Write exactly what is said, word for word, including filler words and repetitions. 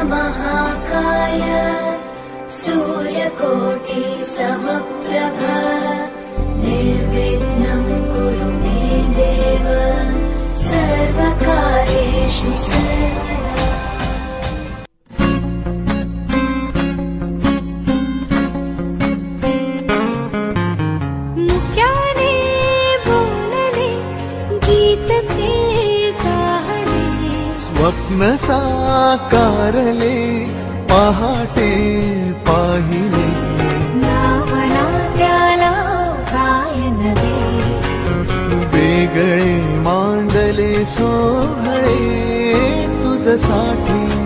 महाकाय सूर्यकोटि समप्रभ निर्विघ्नं कुरु मे देव सर्वकार्येषु सर्वदा। मुक्याने बोलले गीत ते गाहले स्वप्न साकारले पहाटे पाहिले नावना त्याला गायन वेगळे मांडले सोहळे तुझसाठी